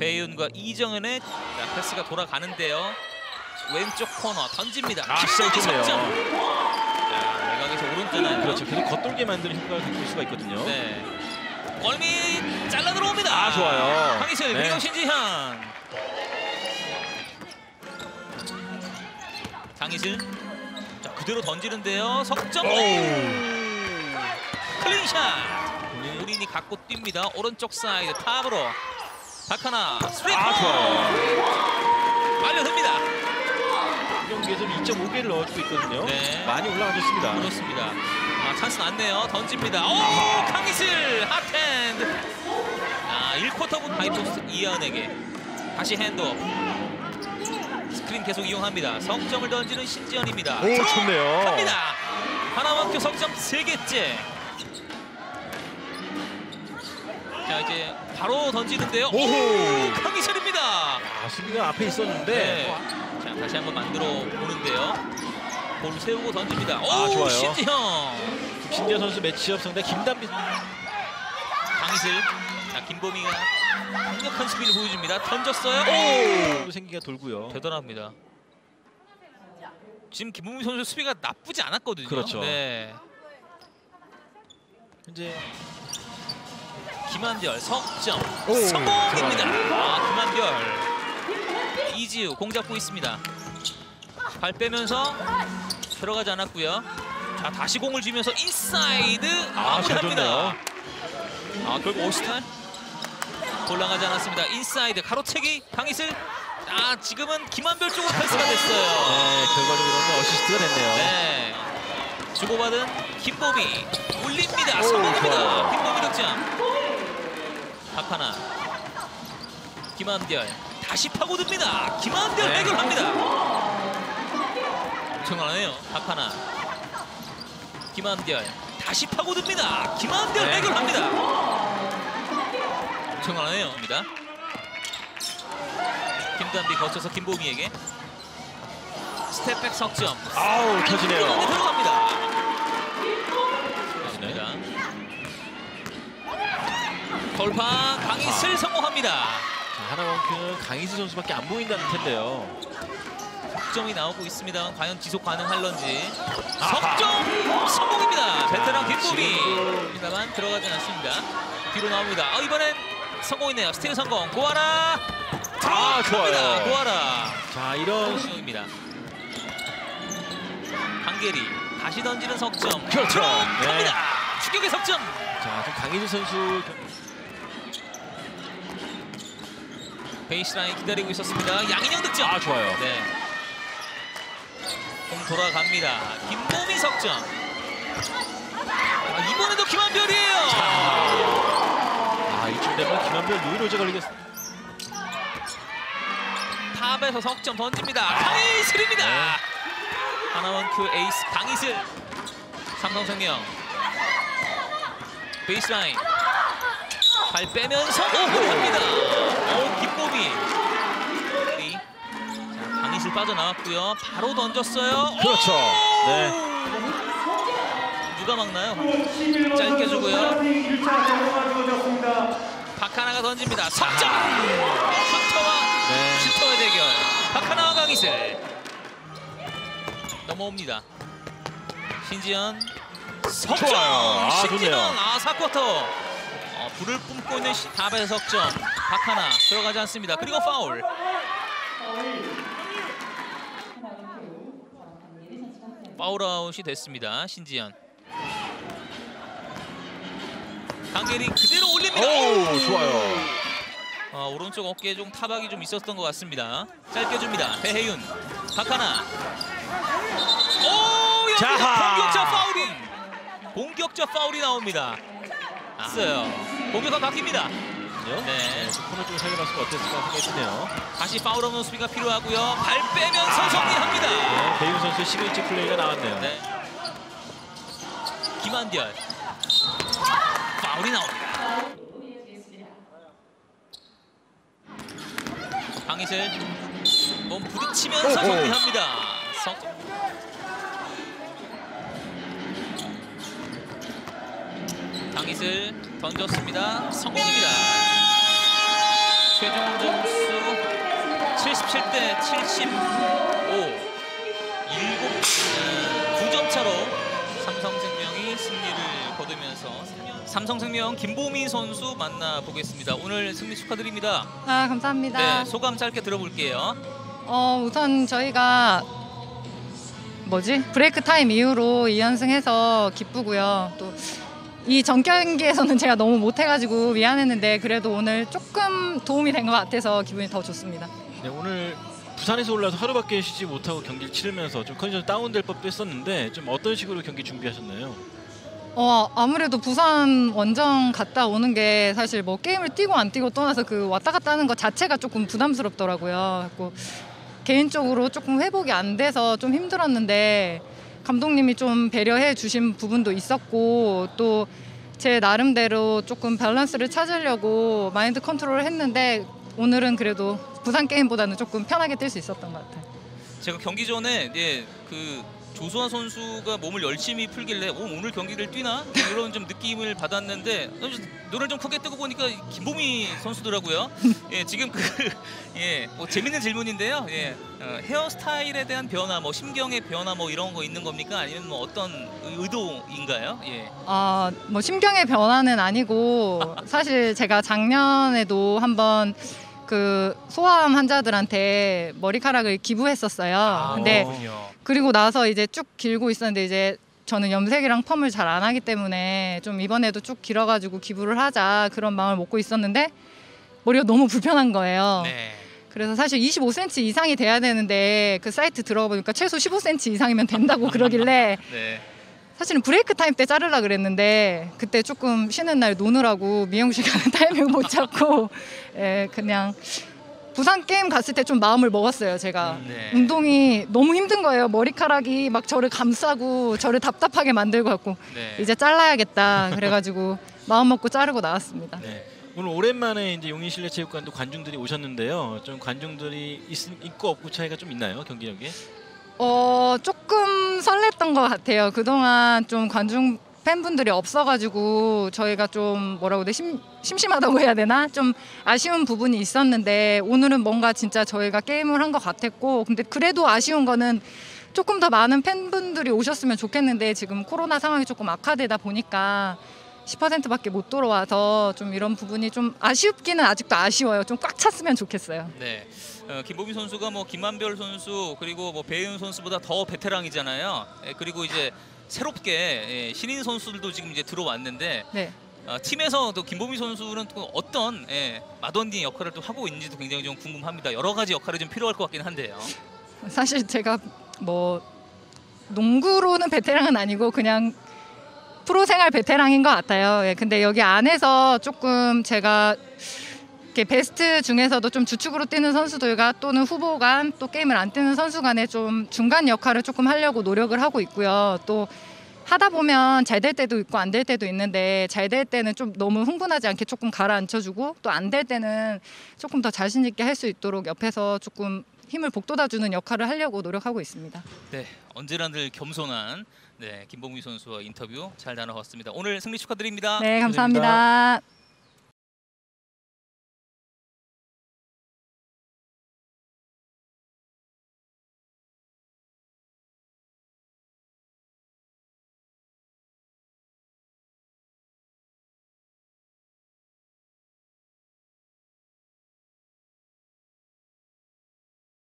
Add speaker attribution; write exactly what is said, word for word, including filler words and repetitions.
Speaker 1: 배윤과 이정현의 자, 패스가 돌아가는데요. 왼쪽 코너 던집니다.
Speaker 2: 아, 시작이 좋네요.
Speaker 1: 자, 외곽에서 오른쪽.
Speaker 2: 그렇죠. 계속 겉돌게 만드는 효과를 볼 수가 있거든요.
Speaker 1: 네. 골밑 잘라 들어옵니다.
Speaker 2: 아, 좋아요.
Speaker 1: 강희슬
Speaker 2: 네.
Speaker 1: 그리고 신지현. 강희슬. 자, 그대로 던지는데요. 석점. 클린샷. 우린이 갖고 뜁니다. 오른쪽 사이드 탑으로. 박하나 스리퍼.
Speaker 2: 아, 좋아요.
Speaker 1: 빨려듭니다.
Speaker 2: 이 경기에서 이 점 오 개를 넣어주고 있거든요.
Speaker 1: 네.
Speaker 2: 많이 올라가줬습니다.
Speaker 1: 그렇습니다. 아, 찬스 났네요. 던집니다. 오, 강희슬 핫핸드. 아, 일 쿼터분 하이포스트 이하은에게 다시 핸드업. 스크린 계속 이용합니다. 석점을 던지는 신지현입니다.
Speaker 2: 오, 좋네요.
Speaker 1: 갑니다. 하나만큼 석점 세 개째. 자, 이제 바로 던지는데요.
Speaker 2: 오호.
Speaker 1: 오, 강희슬입니다.
Speaker 2: 아, 수비가 앞에 있었는데.
Speaker 1: 네. 자, 다시 한번 만들어 보는데요. 볼 세우고 던집니다. 오,
Speaker 2: 아, 좋아요.
Speaker 1: 신지현.
Speaker 2: 신지현 선수 매치업 상대 김단비.
Speaker 1: 강희슬. 자, 김보미가 강력한 수비를 보여줍니다. 던졌어요. 오!
Speaker 2: 생기가 돌고요.
Speaker 1: 대단합니다. 지금 김보미 선수 수비가 나쁘지 않았거든요.
Speaker 2: 그렇죠.
Speaker 1: 네.
Speaker 2: 이제
Speaker 1: 김한별 석점
Speaker 2: 오,
Speaker 1: 성공입니다.
Speaker 2: 좋아요.
Speaker 1: 아, 김한별. 이지우 공 잡고 있습니다. 발 빼면서 들어가지 않았고요. 자, 다시 공을 주면서 인사이드
Speaker 2: 아,
Speaker 1: 마무리합니다. 아, 결국 오스탈 올라가지 않았습니다. 인사이드 가로채기 강희슬. 아, 지금은 김한별 쪽으로 패스가 됐어요.
Speaker 2: 네, 결과적으로는 어시스트가 됐네요.
Speaker 1: 네. 주고받은 김보미 올립니다.
Speaker 2: 오,
Speaker 1: 성공입니다.
Speaker 2: 좋아요.
Speaker 1: 김보미 득점. 박하나. 김한별 다시 파고듭니다. 김한별
Speaker 2: 네.
Speaker 1: 해결합니다. 정말하네요. 박하나. 김한별 다시 파고듭니다. 김한별
Speaker 2: 네.
Speaker 1: 해결합니다. 정말하네요. 김단비 거쳐서 김보미에게 스텝백 석점.
Speaker 2: 아우, 터지네요.
Speaker 1: 들어갑니다. 맞습니다. 돌파 강희슬 성공합니다.
Speaker 2: 자, 하나원큐는 강희슬 선수밖에 안 보인다는 텐데요.
Speaker 1: 석점이 나오고 있습니다. 과연 지속 가능할런지. 석점 성공입니다. 베테랑 김보미. 일단만 들어가진 않습니다. 뒤로 나옵니다. 아, 이번엔 성공이네요. 스틸 성공. 고아라.
Speaker 2: 아, 좋아요.
Speaker 1: 고아라.
Speaker 2: 자, 이런
Speaker 1: 수입니다. 한계리 다시 던지는 석점.
Speaker 2: 그렇죠.
Speaker 1: 갑니다.
Speaker 2: 네.
Speaker 1: 추격의 석점.
Speaker 2: 자, 좀 강희슬 선수
Speaker 1: 베이스라인 기다리고 있었습니다. 양인영 득점.
Speaker 2: 아, 좋아요.
Speaker 1: 네. 공 돌아갑니다. 김보미 석점. 아, 이번에도 김한별이에요.
Speaker 2: 아, 이쯤 되면 김한별 루이로제 걸리겠습니다.
Speaker 1: 탑에서 석점 던집니다. 강희슬입니다.
Speaker 2: 네.
Speaker 1: 하나원큐 에이스 강희슬. 삼성생명. 베이스라인. 발 빼면서 합니다. 오, 김보미. 자, 강희슬 빠져나왔고요. 바로 던졌어요.
Speaker 2: 그렇죠.
Speaker 1: 오!
Speaker 2: 네.
Speaker 1: 누가 막나요? 짧게 주고요. 박하나가 던집니다. 석점! 슈터와
Speaker 2: 네.
Speaker 1: 슈터의 대결. 박하나와 강희슬. 넘어옵니다. 신지현. 석점!
Speaker 2: 좋아요. 아,
Speaker 1: 신지현.
Speaker 2: 좋네요.
Speaker 1: 아, 사 쿼터. 어, 불을 뿜고 있는 답의 석점. 박하나 들어가지 않습니다. 그리고 파울. 파울아웃이 됐습니다. 신지현. 강계리 그대로 올립니다.
Speaker 2: 오, 좋아요.
Speaker 1: 어, 오른쪽 어깨에 좀 타박이 좀 있었던 것 같습니다. 짧게 줍니다. 배혜윤. 박하나. 오, 여기
Speaker 2: 자하.
Speaker 1: 공격자 파울이. 공격자 파울이 나옵니다. 있어요. 공격가 바뀝니다. 네.
Speaker 2: 코너 쪽에 살려봤으면 어땠을까 생각이 드네요.
Speaker 1: 다시 파울 없는 수비가 필요하고요. 발 빼면서 정리합니다.
Speaker 2: 네, 배윤 선수의 시그니처 플레이가 나왔네요.
Speaker 1: 네. 김한별. 파울이 나옵니다. 강희슬 몸 부딪히면서
Speaker 2: 오호.
Speaker 1: 정리합니다. 석... 강희슬 던졌습니다. 성공입니다. 최종 점 칠십칠 대 칠십오, 일곱, 구 점 차로 삼성생명이 승리를 거두면서 삼성생명 김보미 선수 만나보겠습니다. 오늘 승리 축하드립니다.
Speaker 3: 아, 감사합니다.
Speaker 1: 네, 소감 짧게 들어볼게요.
Speaker 3: 어, 우선 저희가 뭐지? 브레이크 타임 이후로 이 연승해서 기쁘고요. 또 이 전 경기에서는 제가 너무 못해가지고 미안했는데 그래도 오늘 조금 도움이 된 것 같아서 기분이 더 좋습니다.
Speaker 2: 네, 오늘 부산에서 올라서 하루밖에 쉬지 못하고 경기를 치르면서 좀 컨디션이 다운될 법도 했었는데 좀 어떤 식으로 경기 준비하셨나요?
Speaker 3: 어, 아무래도 부산 원정 갔다 오는 게 사실 뭐 게임을 뛰고 안 뛰고 떠나서 그 왔다 갔다 하는 것 자체가 조금 부담스럽더라고요. 그리고 개인적으로 조금 회복이 안 돼서 좀 힘들었는데 감독님이 좀 배려해 주신 부분도 있었고 또 제 나름대로 조금 밸런스를 찾으려고 마인드 컨트롤을 했는데 오늘은 그래도 부산 게임보다는 조금 편하게 뛸 수 있었던 것 같아요.
Speaker 1: 제가 경기 전에 예, 그 조수아 선수가 몸을 열심히 풀길래 오, 오늘 경기를 뛰나? 이런 좀 느낌을 받았는데 눈을 좀 크게 뜨고 보니까 김보미 선수더라고요. 예, 지금 그 예, 뭐 재밌는 질문인데요. 예, 어, 헤어스타일에 대한 변화, 뭐 심경의 변화, 뭐 이런 거 있는 겁니까? 아니면 뭐 어떤 의도인가요? 예.
Speaker 3: 아, 뭐 심경의 변화는 아니고 사실 제가 작년에도 한번 그 소아암 환자들한테 머리카락을 기부했었어요.
Speaker 1: 아,
Speaker 3: 근데
Speaker 1: 그렇군요.
Speaker 3: 그리고 나서 이제 쭉 길고 있었는데 이제 저는 염색이랑 펌을 잘 안 하기 때문에 좀 이번에도 쭉 길어가지고 기부를 하자 그런 마음을 먹고 있었는데 머리가 너무 불편한 거예요.
Speaker 1: 네.
Speaker 3: 그래서 사실 이십오 센티미터 이상이 돼야 되는데 그 사이트 들어가 보니까 최소 십오 센티미터 이상이면 된다고 그러길래
Speaker 1: 네.
Speaker 3: 사실은 브레이크 타임 때 자르려 그랬는데 그때 조금 쉬는 날 노느라고 미용실 가는 타이밍을 못 잡고 예, 그냥 부산 게임 갔을 때 좀 마음을 먹었어요. 제가
Speaker 1: 네.
Speaker 3: 운동이 너무 힘든 거예요. 머리카락이 막 저를 감싸고 저를 답답하게 만들고 갖고
Speaker 1: 네.
Speaker 3: 이제 잘라야겠다 그래가지고 마음 먹고 자르고 나왔습니다.
Speaker 2: 네. 오늘 오랜만에 이제 용인실내체육관도 관중들이 오셨는데요. 좀 관중들이 있, 있고 없고 차이가 좀 있나요, 경기력에?
Speaker 3: 어, 조금 설렜던 것 같아요. 그동안 좀 관중 팬분들이 없어가지고 저희가 좀 뭐라고 해야 돼 심, 심심하다고 해야 되나 좀 아쉬운 부분이 있었는데 오늘은 뭔가 진짜 저희가 게임을 한 것 같았고 근데 그래도 아쉬운 거는 조금 더 많은 팬분들이 오셨으면 좋겠는데 지금 코로나 상황이 조금 악화되다 보니까 십 퍼센트밖에 못 들어와서 좀 이런 부분이 좀 아쉽기는 아직도 아쉬워요. 좀 꽉 찼으면 좋겠어요.
Speaker 1: 네. 어, 김보미 선수가 뭐 김만별 선수 그리고 뭐 배윤 선수보다 더 베테랑이잖아요. 예, 그리고 이제 새롭게 예, 신인 선수들도 지금 이제 들어왔는데
Speaker 3: 네.
Speaker 1: 어, 팀에서 또 김보미 선수는 또 어떤 예, 마던니 역할을 또 하고 있는지도 굉장히 좀 궁금합니다. 여러 가지 역할이 좀 필요할 것 같긴 한데요.
Speaker 3: 사실 제가 뭐 농구로는 베테랑은 아니고 그냥 프로 생활 베테랑인 것 같아요. 예, 근데 여기 안에서 조금 제가 이렇게 베스트 중에서도 좀 주축으로 뛰는 선수들과 또는 후보 간 또 게임을 안 뛰는 선수 간에 좀 중간 역할을 조금 하려고 노력을 하고 있고요. 또 하다 보면 잘 될 때도 있고 안 될 때도 있는데 잘 될 때는 좀 너무 흥분하지 않게 조금 가라앉혀주고 또 안 될 때는 조금 더 자신 있게 할 수 있도록 옆에서 조금 힘을 북돋아주는 역할을 하려고 노력하고 있습니다.
Speaker 1: 네, 언제나 늘 겸손한 네, 김보미 선수와 인터뷰 잘 나눠봤습니다. 오늘 승리 축하드립니다.
Speaker 3: 네, 감사합니다.